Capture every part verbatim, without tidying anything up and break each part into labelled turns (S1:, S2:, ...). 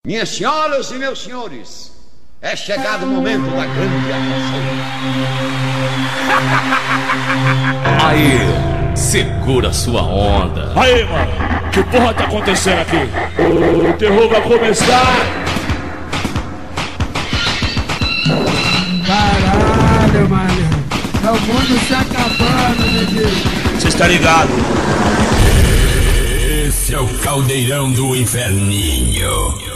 S1: Minhas senhoras e meus senhores, é chegado o momento da grande atuação.
S2: Aí, segura sua onda.
S3: Aí, mano, que porra tá acontecendo aqui? O terror vai começar.
S4: Caralho, mano, é o mundo se acabando, neguinho.
S3: Cê está ligado?
S5: Esse é o caldeirão do inferninho.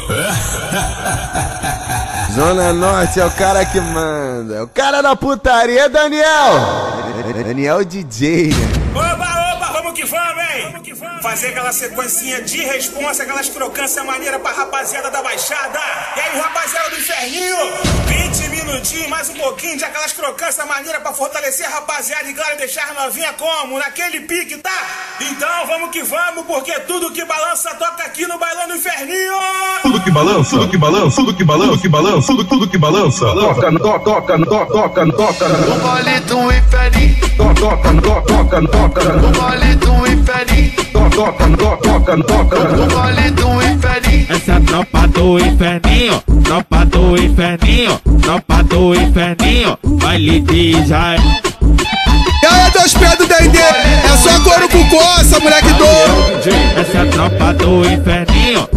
S6: Zona Norte é o cara que manda. O cara da putaria é Daniel. Daniel D J, né?
S7: Oba, oba, vamos que vamos, hein? Vamos que vamos. Fazer aquela sequencinha de responsa, aquelas crocâncias maneiras pra rapaziada da Baixada. E aí, rapaziada do inferninho? vinte minutinhos, mais um pouquinho de aquelas crocâncias maneiras pra fortalecer a rapaziada e, claro, deixar a novinha como? Naquele pique, tá? Então, vamos que vamos, porque tudo que balança toca aqui no Bailão do Inferninho.
S8: Tudo que balança, tudo que balança, tudo que balança, tudo que balança, tudo, tudo que balança. Toca, toca, toca, toca, toca.
S9: No baile do inferninho.
S8: Toca, toca, toca, toca.
S9: No baile do inferninho.
S8: Toca, toca, toca.
S9: No baile do inferninho.
S10: Essa é a tropa do inferninho, tropa do inferninho, tropa do inferninho, baile de Israel.
S6: E aí, dois pés do Dendê, é só couro com coça, moleque doido.
S10: Essa é a tropa do inferninho.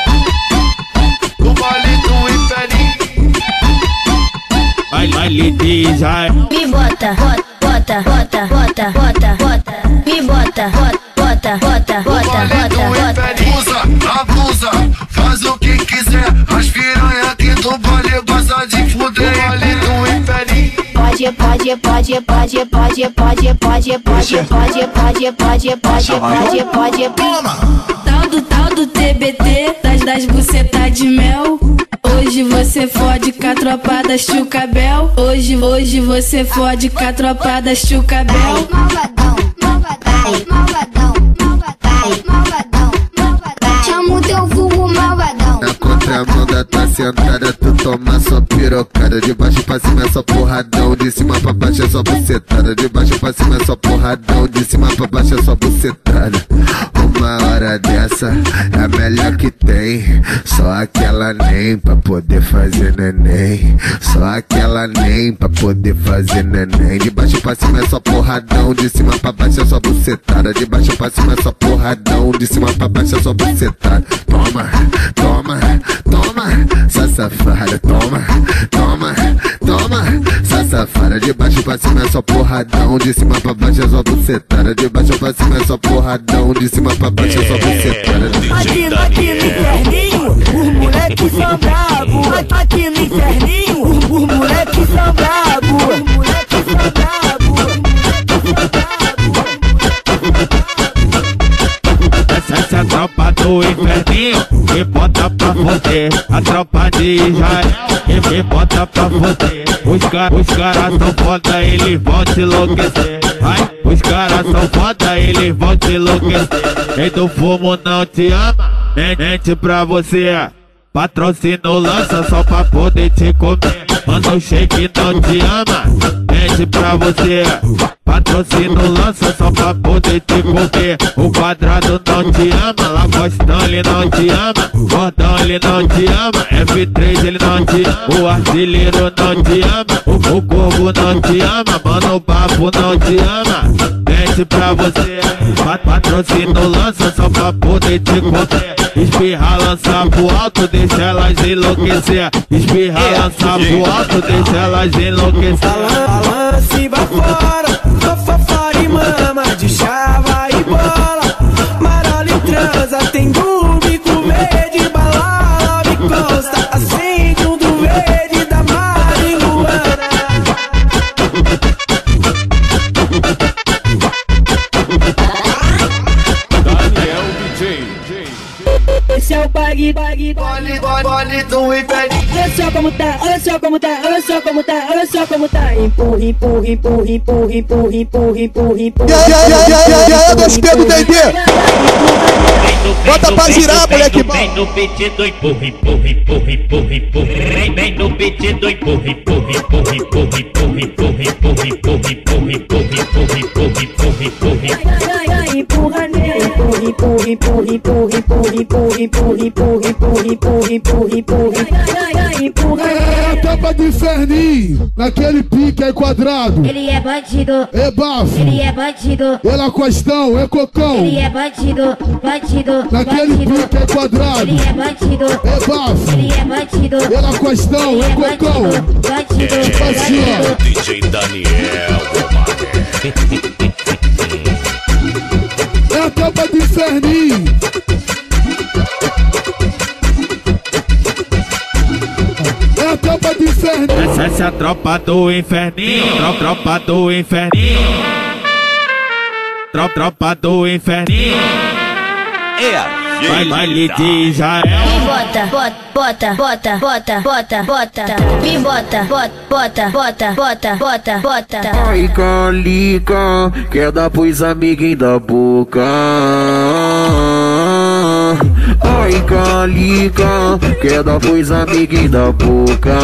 S9: No baile do inferninho.
S10: Baile de Israel.
S11: Me bota, bota, bota, bota, bota, bota. Me bota, bota, bota, bota, bota, bota.
S9: Abusa, abusa, faz o que quiser. As piranha aqui do baile gosta de fuder. No baile do inferninho.
S11: Pode, pode, pode, pode, pode, pode, pode, pode, pode, pode, pode, pode, pode, pode.
S9: Toma!
S12: Tal do tal do T B T, das das bucetas de mel. Hoje você fode com a tropa da Chucabel. Hoje, hoje você fode com a tropa da Chucabel.
S11: Malvadão, malvadão, malvadão, malvadão, malvadão, malvadão. Chama o teu vulgo malvadão.
S9: Na contramão da tua sentada, tu toma só pirocada. De baixo pra cima é só porradão, de cima pra baixo é só bucetada. De baixo pra cima é só porradão, de cima pra baixo é só bucetada. Uma hora dessa é a melhor que tem. Só aquela nem pra poder fazer neném. Só aquela nem pra poder fazer neném. De baixo pra cima é só porradão, de cima pra baixo é só bucetada. De baixo pra cima é só porradão, de cima pra baixo é só bucetada. Toma, toma, toma, só safada. Toma, toma, toma, só safada. De baixo pra cima é só porradão, de cima pra baixo é só bucetada. De baixo pra cima é só porradão, de cima pra baixo é só bucetada.
S4: Aqui, aqui no inferninho, os moleques são brabo. Aqui no inferninho, os moleques são brabo. Os moleques são brabo.
S10: Essa é a tropa do inferninho, que bota pra foder. A tropa de Israel, que me bota pra foder. Os caras os caras tão foda, eles vão te enlouquecer. Ai, os caras são foda, eles vão te enlouquecer. Quem do fumo não te ama, mente pra você. Patrocínio lança só pra poder te comer. Mano, o shake não te ama, mente pra você. Patrocínio lança só pra poder te comer. O quadrado não te ama, Lagostão ele não te ama, Gordão ele não te ama, F três ele não te ama, o artilheiro não te ama, o, o corvo não te ama, mano, o bafo não te ama, mente pra você. Patrocínio lança só pra poder te comer. Espirra, lança pro alto, deixa elas enlouquecer. Espirra, lança pro alto, deixa elas enlouquecer.
S4: Balance vai fora, fofora e mama, de chava e bola. Marola e transa, tem dume com medo de bala. Me consta, acende um do verde da marihuana.
S2: Daniel D J.
S4: Esse é o bag, bag,
S9: Baile, baile, baile do inferninho.
S4: olha só como tá, olha só como tá, olha só como tá, olha só como tá. Empurra, empurra, empurra, empurra, empurra, empurra, empurra, empurra.
S6: E aí, e aí, e aí, e aí, dois pés do Dendê.
S13: Bota pra girar, moleque bom.
S10: Vem no pedido, empurra, empurra, empurra, empurra, empurra. Vem, vem no pedido, empurra, empurra, empurra, empurra, empurra, empurra, empurra, empurra, empurra, empurra, empurra, empurra, empurra, empurra.
S4: Empurra nele, empurra, empurra, empurra, empurra, empurra, empurra, empurra, empurra, empurra, empurra, empurra, empurra.
S13: É a tampa do inferninho, naquele pique aí quadrado.
S11: Ele é bandido,
S13: É bafo,
S11: ele é bandido,
S13: ela costão, é cocão.
S11: ele é bandido, bandido,
S13: Naquele
S11: bandido.
S13: pique aí quadrado.
S11: Ele é bandido,
S13: É bafo,
S11: ele é bandido,
S13: ela costão,
S11: ele
S13: é
S11: é
S13: cocão.
S11: bandido, bandido,
S13: Tipo assim, ó.
S2: D J Daniel,
S13: É a tampa do inferninho. É a tampa do inferninho.
S10: Essa é a tropa do inferninho, tro- tropa do inferninho, tro- tropa do inferninho.
S2: é a
S10: Vai, baile de Israel.
S11: Me bota, bota, bota, bota, bota, bota, bota. Me bota, bota, bota, bota, bota, bota, bota.
S4: Ai, calica, quer dar pros amiguinhos da boca. Ai, calica, quer dar pros amiguinhos da boca.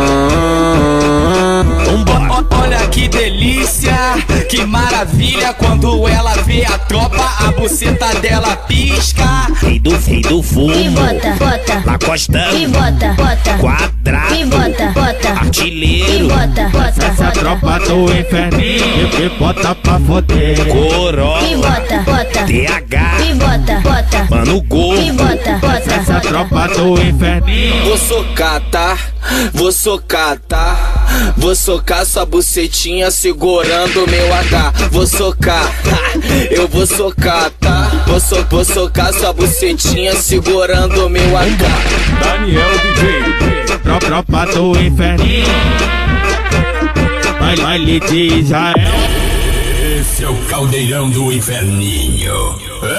S14: Olha que delícia, que maravilha. Quando ela vê a tropa, a buceta dela pisca.
S10: Rei do, rei do fumo,
S11: Me bota, bota,
S10: Lacostão,
S11: me bota, bota,
S10: quadrado,
S11: me bota, bota, me
S10: artilheiro.
S11: bota, bota,
S10: Essa é a
S11: bota.
S10: tropa do inferninho, me bota pra foder.
S11: Me
S10: Corolla,
S11: bota, bota,
S10: T H,
S11: me bota, bota,
S10: Mano Gol.
S11: me bota, bota,
S10: Essa é a
S11: bota.
S10: tropa do inferninho.
S14: Vou socar, tá? Vou socar, tá? Vou socar sua bucetinha segurando meu H. Vou socar, ha, eu vou socar, tá? Vou, so, vou socar sua bucetinha segurando meu H.
S2: Daniel D J.
S10: Tro- Tropa do inferninho, baile, baile de Israel.
S5: Esse é o caldeirão do inferninho.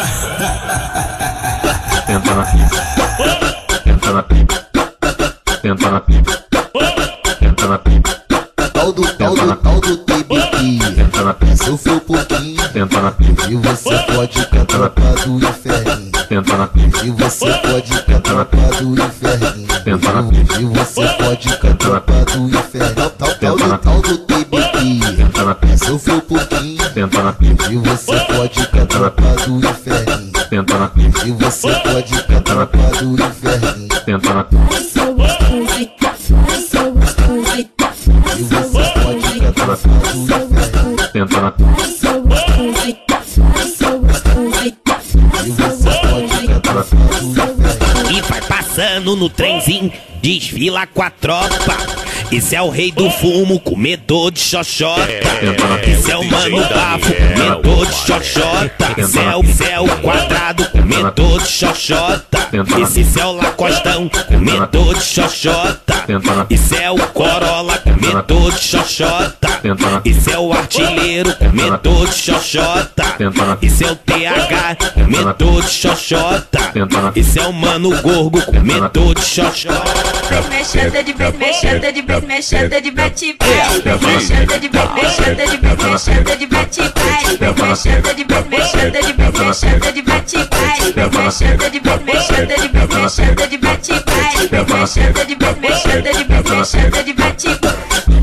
S15: Tenta na pica. Tenta na pica. Tenta na pica. Tenta na pica.
S9: Tal do, tal do, tal do T B Q.
S15: Tenta na pica.
S9: Sofreu um pouquinho
S15: Tenta na pica.
S9: e você pode com a tropa do inferninho.
S15: Tenta na pica.
S9: E você pode com a tropa do inferninho.
S15: Tenta na pica.
S9: E você pode com a tropa do inferninho. Tal, tal, tal do, tal do T B Q.
S15: Tenta na pica.
S9: Sofreu um pouquinho
S15: Tenta na pica.
S9: e você pode com a tropa do inferninho.
S15: Tenta na pica.
S9: E você pode com a tropa do inferninho.
S15: Tenta na pica.
S9: E você pode com a tropa do inferninho.
S15: Tenta na pica.
S9: E você pode com a tropa do inferninho.
S10: E vai passando no trenzinho, desfila com a tropa. Esse é o rei do fumo, comedor de xoxota. Esse é o mano bafo, comedor de xoxota. Esse é o céu quadrado, comedor de xoxota. Esse é o Lacostão, comedor de xoxota. Esse é o Corolla, comedor de xoxota. Esse é o artilheiro, comedor de xoxota. Esse é o T H, comedor de xoxota. Esse é o mano gorgo, comedor de xoxota.
S12: Mexendo de vez, mexendo de vez, mexendo de bate vai. Mexendo de vez, mexendo de vez, mexendo de bate vai. Mexendo de vez, mexendo de vez, mexendo de bate vai. Mexendo de vez, mexendo de vez, mexendo de bate vai. Mexendo de vez, mexendo de vez, mexendo de bate vai.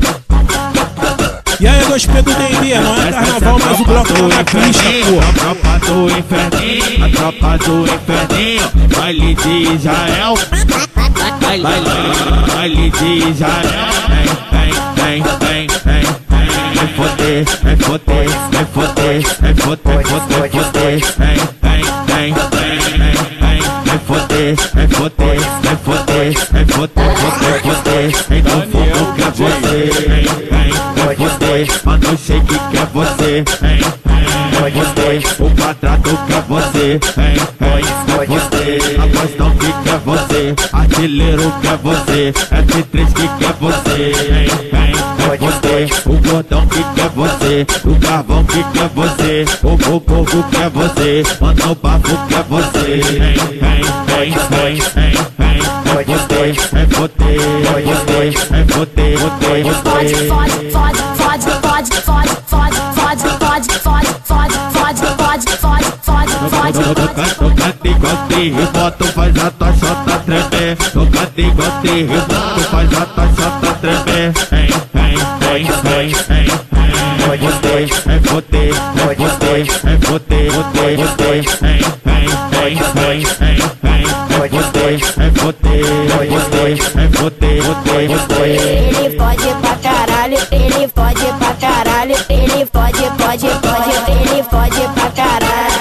S3: E aí, dois P do D e D, não é carnaval, mas o bloco tá na pista, porra.
S10: A tropa do inferninho, a tropa do inferninho, baile de Israel. Baile, baile de Israel. Vem, vem, vem, vem, vem. Vem foder, vem foder, vem foder, vem foder, foder, foder. Vem, vem, vem, vem, vem, vem. Vem foder, vem foder, vem foder, vem foder, foder, foder. Vem do fogo que é você, vem, vem, vem foder. Mano shake que é você, vem, vem, você. O quadrado que é você, vem, vem, você. A questão que quer você, artilheiro que é você, F três que quer você, vem, vem, você. O gordão que quer você, o carvão que quer você, o bobo que é você, mano bafo que é você, vem, vem, vem, vem, vem, vem, você, é você, é você, é você, você,
S11: Fode,
S10: você.
S11: fode, fode, fode, fode, fode, fode, fode, fode, fode, fode, fode, fode, fode, fode, fode, fode.
S10: gostei, rebota, faz a tua chota tremer. Nunca te gostei, rebota, faz a tua chota tremer. Hein, hein, hein, hein, hein, hein. É você, é você, é você, é você, você, você. Hein, hein, hein, hein, hein, hein. É você, é você, é você, é você, você, você.
S11: Ele pode pra caralho, ele pode pra caralho, ele pode, pode, pode, ele pode pra caralho.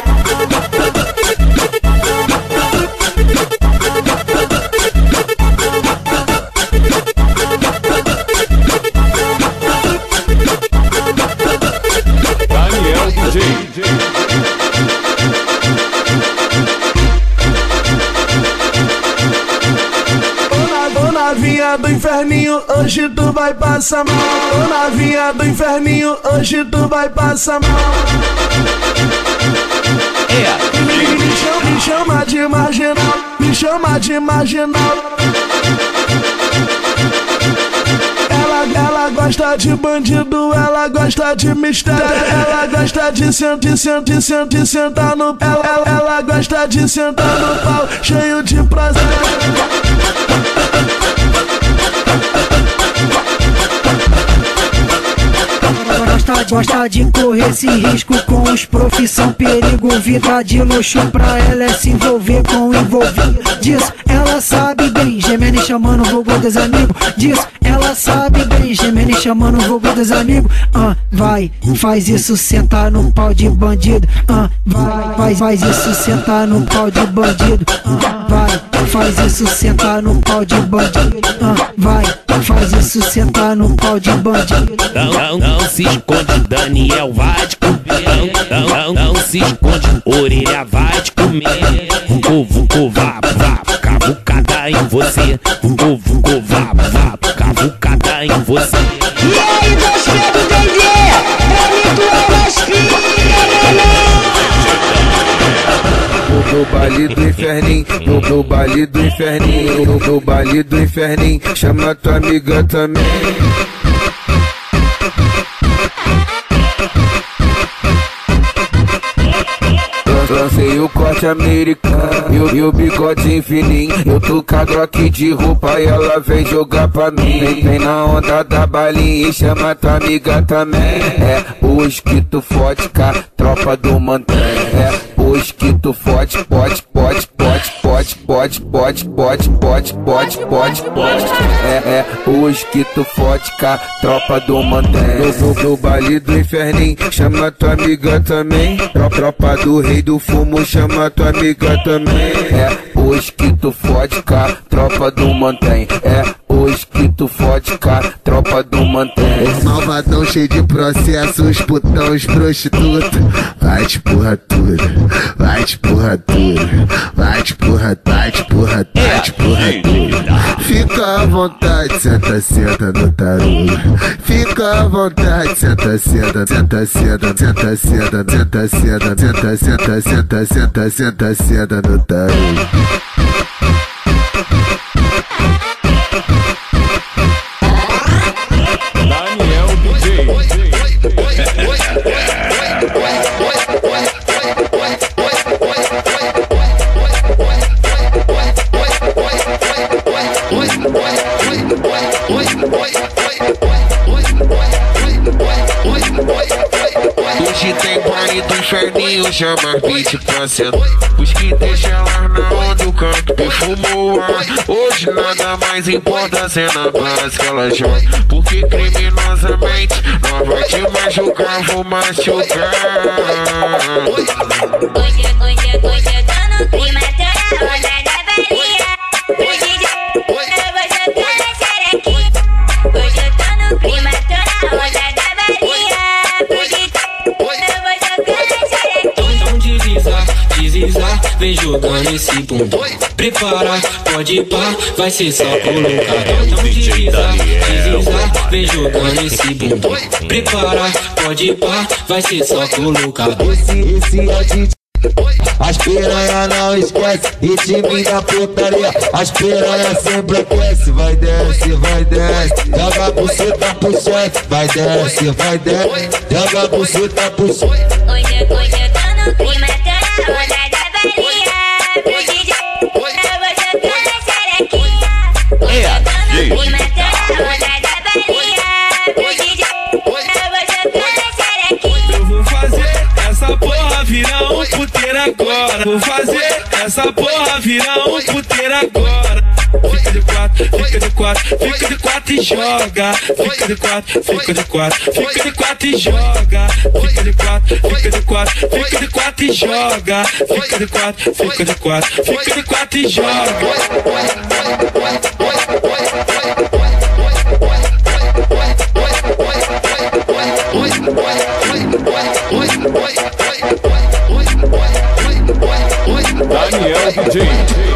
S2: Daniel D J.
S4: Ô novinha do inferninho, hoje tu vai passar mal. Ô novinha do inferninho, hoje tu vai passar mal.
S2: É.
S4: Me, me, chama, me chama de marginal, me chama de marginal. Ela, ela gosta de bandido, ela gosta de mistério. Ela gosta de sentir, sentir, sentir, sentar no pau. Ela, ela gosta de sentar no pau, cheio de prazer.
S16: Gosta, gosta de correr esse risco com os profissão perigo. Vida de luxo pra ela é se envolver com envolvido. Disso ela sabe bem, gemendo e chamando o vulgo dos amigos. Disso ela sabe bem, gemendo e chamando o vulgo dos amigos. Ah, vai, faz isso, sentar no pau de bandido. Ah, vai, faz, faz isso, sentar no pau de bandido. Ah, vai, faz isso, sentar no pau de bandido. Ah, vai, faz isso, sentar no pau de bandido.
S17: Não, não, não se esconde, Daniel vai te comer. Não, não, não, não se esconde, orelha vai te comer. Vunco, vunco, vá, vá, cavucada em você. Vunco, vunco, vá, vá, cavucada em você.
S11: E aí, dois dedos, Dendê? Pra mim tu é mais filha, neném.
S9: No baile do inferninho, no, no baile do inferninho, no, no baile do inferninho, chama tua amiga também. Lancei o corte americano e o, e o bigode fininho. Eu tô com a Glock de roupa e ela vem jogar pra mim. Vem, vem na onda da balinha e chama tua amiga também. É hoje que tu fode com a tropa do Mantanha. É hoje que tu fode, pode, pode, pode, pode, pode, pode, pode, pode, pode, pode, pode. É, é hoje que tu fode com a tropa do Mantanha. No, no, no baile do inferninho, chama tua amiga também. Tro, tropa do rei do fumo, chama tua amiga também. É hoje que tu fode com a tropa do Mantanha. É hoje que tu fode com a tropa do Mantanha. Os malvadão cheio de processos, putão, os prostitutos. Vai te porra tudo, vai te porra tudo, vai te porra, vai te porra, vai te porra tudo. Fica à vontade, senta, senta no tarugo. Fica à vontade, senta, senta, senta, senta, senta, senta, senta, senta, senta, senta, senta, senta, senta, senta no tarugo.
S2: Daniel D J.
S9: Hoje tem baile do inferninho, chama vinte pra cento. Os que deixam ela na onda, o canto perfumou o ar. Hoje nada mais importa a cena básica que ela joga. Porque criminosamente nós vai te machucar, vou machucar.
S11: Hoje, hoje, hoje, hoje eu tô no clima, tô na onda da balinha. Hoje eu vou jogar na xerequinha. Hoje eu tô no clima, tô na onda da balinha. Hoje eu vou jogar na xerequinha.
S18: Então deslizar, deslizar, vem jogando esse bumbum. Prepara, pode ir pá, vai ser só colocar. Então deslizar, deslizar, vem jogando esse bumbum. Prepara, pode ir pá, vai ser só colocar.
S19: Esse, esse é de... As piranha não esquece, ritmo da putaria. As piranha sempre aquece. Vai desce, vai desce, joga a buceta pro chefe. Vai desce, vai desce, joga a buceta pro chefe.
S11: Hoje, hoje eu tô no clima, tô na onda da balinha.
S4: agora. Vou fazer essa porra virar um puteiro agora. Fica de quatro, fica de quatro, fica de quatro e joga. Fica de quatro, fica de quatro, fica de quatro e joga. Fica de quatro, fica de quatro, fica de quatro e joga. Fica de quatro, fica de quatro, fica de quatro e joga.
S2: Daniel D J.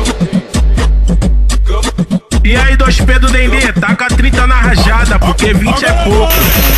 S3: E aí, dois P do Dendê, taca trinta na rajada, porque vinte é pouco.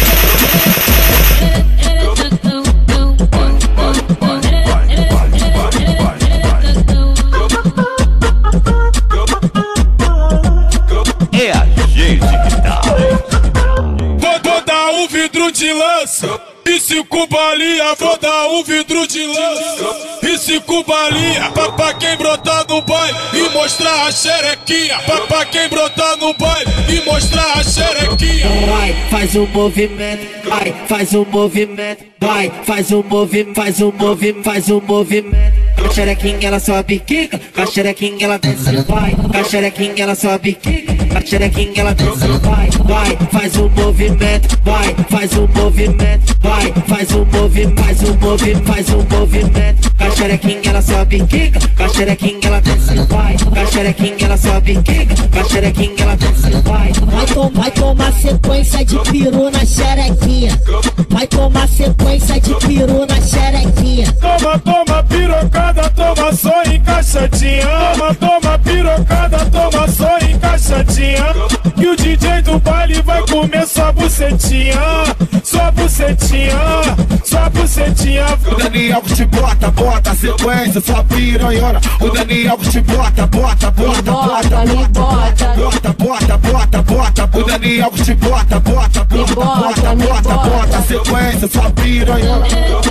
S2: É a gente que tá.
S3: Vou, vou dar um vidro de lança e cinco balinha, vou dar um vidro de lança e cinco balinha pra, pra quem brotar no baile e mostrar a xerequinha. Pra, pra quem brotar no baile e mostrar a xerequinha.
S16: Vai, faz um movimento, vai, faz um movimento, vai, faz um movimento, faz um movimento, faz um movimento. A xerequinha ela sobe quica, a xerequinha ela desce, vai, a xerequinha ela sobe quica, a xerequinha ela desce, vai, vai, faz um movimento, vai, faz um movimento, vai, faz um movimento, faz um movimento, faz um movimento. A xerequinha ela sobe quica, a xerequinha ela desce, vai, a xerequinha ela sobe quica, a xerequinha ela desce, vai.
S20: Vai, tom, vai tomar sequência de peru na xerequinha. Vai tomar sequência de peru na xerequinha.
S3: Toma, toma pirocada, toma só encaixadinha. Toma, toma pirocada, toma só encaixadinha. E o D J do baile vai comer sua bucetinha. Sua bucetinha, sua bucetinha.
S13: O Daniel que te bota, bota a sequência, sua piranhona. O Daniel que te bota, bota, bota, bota, bota, bota, bota, bota, bota. O Daniel que te bota, bota, bota, bota, bota, bota a sequência, sua piranhona.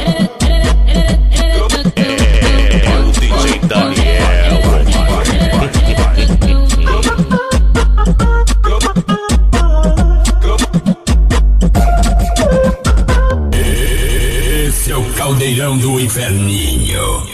S2: É o D J Daniel.
S5: Esse é o caldeirão do inferninho.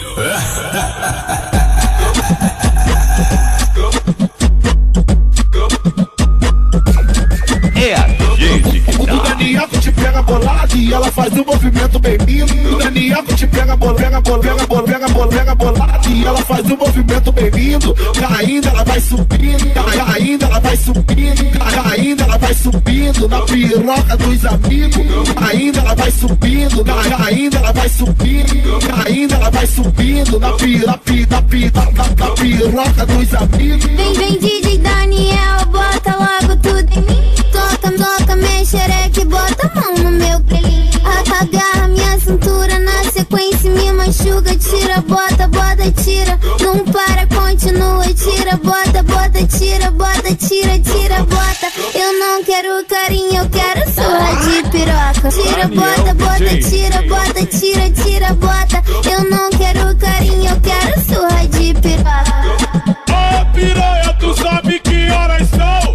S2: É a gente que tá.
S13: O Daniel que te pega bolado e ela faz um movimento bem lindo. O Daniel que te pega bola, pega bola, pega bola, pega bola, pega bolado e ela faz um movimento bem lindo. Caindo, ela vai subindo, caindo, ela vai subindo, caindo, ela vai subindo na piroca dos amigos. Caindo, ela vai subindo, caindo, ela vai subindo, caindo, ela vai subindo na piroca, na piroca, na piroca dos amigos.
S11: Vem, vem, D J Daniel, bota logo tudo em mim. Toca, toca minha xereca e bota a mão no meu pelinho. Agarra minha cintura na sequência, me machuca. Tira, bota, bota, tira. Não para, continua, tira, bota, bota, tira, bota, tira, tira, bota. Eu não quero carinho, eu quero surra de piroca. Tira, bota, bota, tira, bota, tira, tira, bota. Eu não quero carinho, eu quero surra de piroca.
S3: Ô piranha, tu sabe que horas são?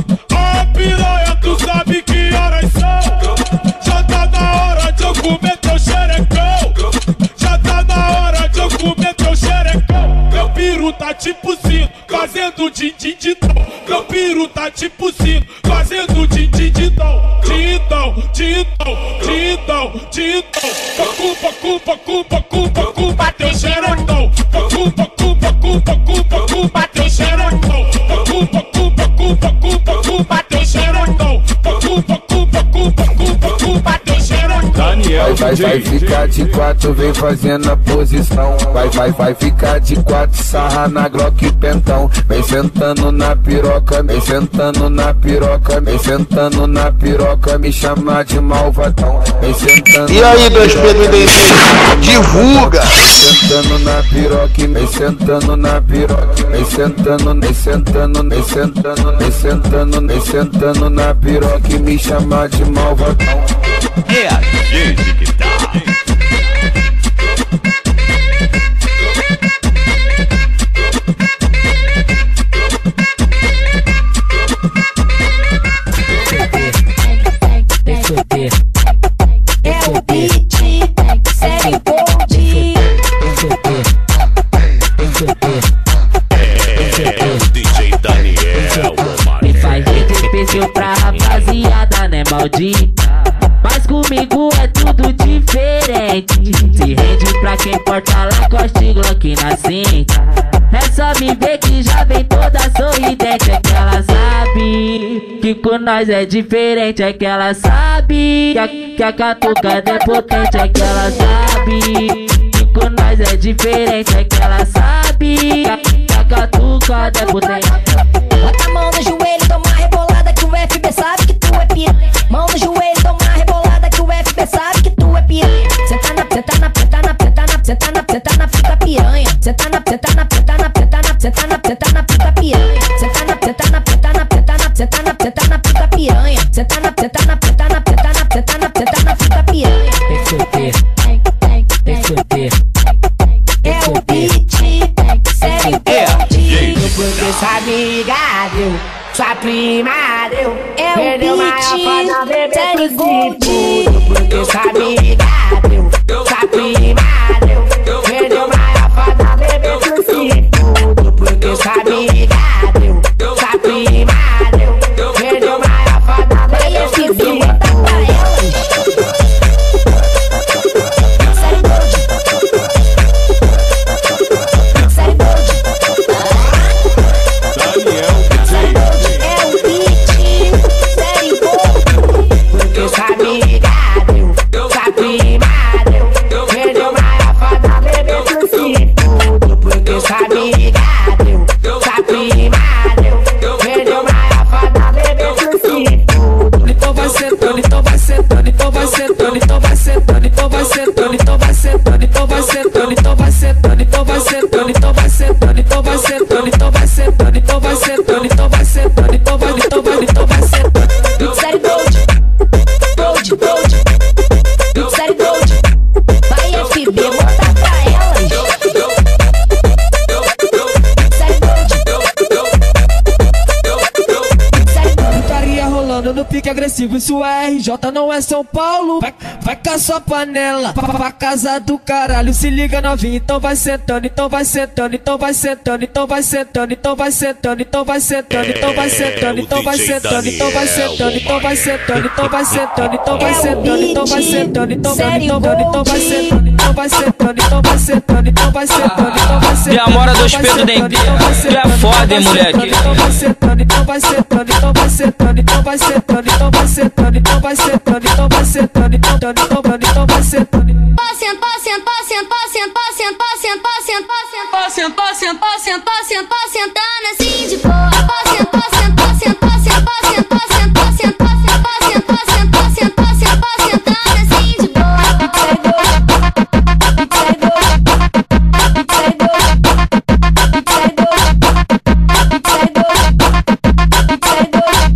S3: Ô piranha, tu sabe que horas são? Já tá na hora de eu comer teu xerecão. Já tá na hora de eu comer teu xerecão. Meu piru tá tipo sino, fazendo din-din de tom. Meu piru tá tipo sino, fazendo din-din de tom. Dindão, dindão, dindão, dindão. Culpa, culpa, culpa, culpa, culpa teu xerecão. Culpa, culpa, culpa, culpa, culpa teu xerecão. Culpa, culpa, culpa, culpa, culpa teu xerecão. Culpa, culpa, culpa, culpa, culpa teu xerecão.
S2: Daniel
S9: Vai, vai ficar de quatro, vem fazendo a posição. Vai, vai, vai ficar de quatro, sarra na Glock pentão. Vem sentando na piroca, vem sentando na piroca, vem sentando na piroca, me chama de malvadão. Vem sentando.
S6: E aí, dois P do Dendê, divulga!
S9: Vem sentando na piroca, vem sentando na piroca, vem sentando, vem sentando, vem sentando, vem sentando, vem sentando na piroca, me chama de malvadão.
S2: É a gente que tá.
S11: É o beat, segue o bonde.
S21: maldita. Mas comigo é tudo diferente. Se rende pra quem porta Lacoste e Glock na cinta. É só me ver que já vem toda sorridente. É que ela sabe que com nós é diferente. É que ela sabe que a, que a catucada é potente. É que ela sabe que com nós é diferente. É que ela sabe que a, que a catucada é potente.
S20: Bota a mão no joelho, dá uma rebolada que o F B sabe que tu é piranha. Mão no joelho, dá uma rebolada que o F B sabe que tu é piranha. Cê tá na, cê tá na, cê tá na, cê tá na, cê tá na, cê tá na puta piranha. Cê tá na, cê tá na, cê tá na, cê tá na, cê tá na, cê tá na puta piranha. Cê tá na, cê tá na, cê tá na, cê tá na, cê tá na, cê tá na puta piranha. Cê tá na, cê tá na, cê tá na, cê tá na, cê tá na, cê tá na puta piranha. Vem fuder, vem fuder. É o beat, sério, beat. Porque sua amiga deu, sua prima deu. É o beat, sério, gold. Porque sua amiga deu, sua prima deu. Perdeu maior foda, bebê pro cinto. Porque sua amiga deu, sua prima deu. Perdeu maior foda, bebê pro cinto. Agressivo, isso é R J, não é São Paulo. Vai, vai com a sua panela pra, pra casa do caralho. Se liga novinho, então vai sentando, então vai sentando, então vai sentando, então vai sentando, então vai sentando, então vai sentando, então vai sentando, então vai sentando, então vai sentando, então vai sentando, então vai sentando, então vai sentando, então vai sentando, então vai sentando, então vai sentando, então vai sentando, então vai sentando, então vai sentando, então vai sentando.
S22: E a mora dos pedos dente, tu é foda, hein, moleque.
S20: Então vai sentando, então vai sentando, então vai sentando, então vai sentando, então vai sentando, então vai sentando, então vai sentando, então vai sentando, então vai sentando. Paciente, paciente, paciente, paciente, paciente, paciente, paciente, paciente, paciente, paciente, paciente, paciente, pacientando assim de boa. Paciente, paciente, paciente, paciente, paciente, paciente, paciente, paciente, paciente, paciente, paciente, paciente, pacientando assim de boa. Sai doido, sai doido, sai doido, sai doido, sai doido, sai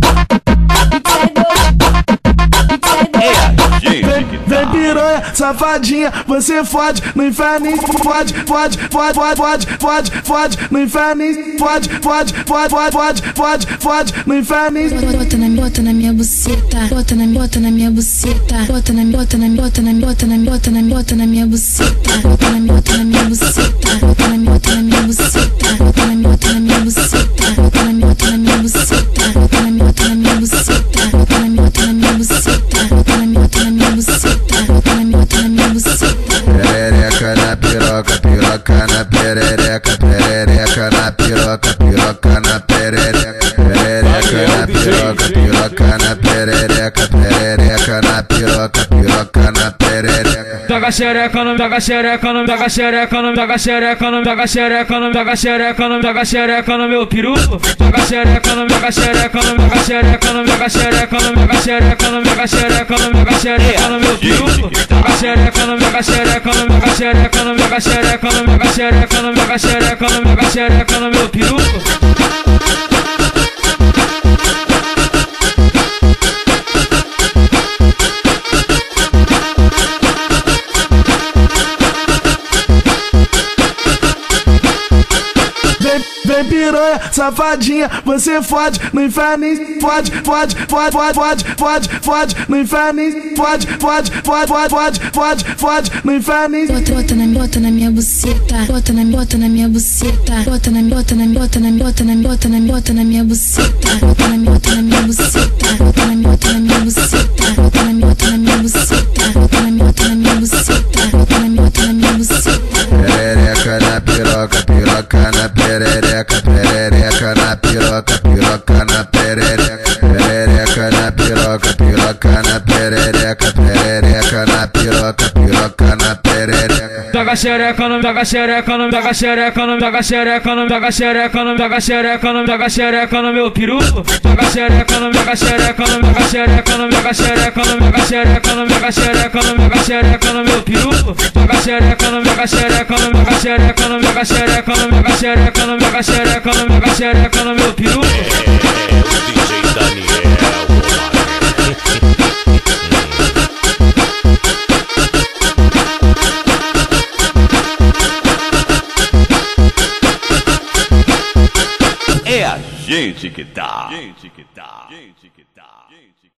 S20: doido.
S4: Vem piranha, safadinha, você fode no inferno, fode, fode, fode, fode, fode, fode, fode no inferno, fode, fode, fode, fode, fode, fode, fode no inferno.
S12: Bota na bota na minha buceta, bota na bota na minha buceta, bota na bota na bota na bota na bota na bota na minha buceta, bota na bota na minha buceta, bota na bota na minha buceta, bota na bota na minha buceta, bota na bota na minha buceta, bota na bota na minha buceta, bota na bota na minha buceta, bota na bota na minha buceta, bota na bota na minha buceta.
S9: Perereca na piroca, piroca na perereca, perereca na piroca, piroca na perereca, perereca na piroca, piroca na perereca, perereca na piroca, piroca na perereca.
S22: Pega xereca, não pega xereca, não pega xereca, não pega xereca, não pega xereca, não pega xereca, não pega xereca no meu peru. Pega xereca, não pega xereca, não pega xereca, não pega xereca, não pega xereca, não pega xereca, não pega xereca no meu peru. Pega xereca, não pega xereca, não pega xereca, não pega xereca, não pega xereca, não pega xereca, não pega xereca no meu peru.
S4: Vem piranha, safadinha, você fode no inferno, fode, fode, fode, fode, fode, fode, fode no inferno, fode, fode, fode, fode, fode, fode, fode no inferno.
S12: Bota, bota na bota na minha buceta, bota na bota na minha buceta, bota na bota na bota na bota na bota na bota na minha buceta, bota na bota na minha buceta, bota na bota na minha buceta,
S9: piroca, piroca na perereca, perereca na piroca, piroca na perereca, perereca na piroca, piroca na perereca.
S22: Joga xereca no, joga xereca no, joga xereca no, joga xereca no, joga xereca no, joga xereca no, joga xereca no meu peru. Joga xereca no, joga xereca no, joga xereca no, joga xereca no, joga xereca no, joga xereca no, joga xereca no meu peru. Joga xereca no, joga xereca no, joga xereca no, joga xereca no, joga xereca no, joga xereca no, joga xereca no meu peru.
S2: É a gente que tá. Gente que tá. Gente que tá.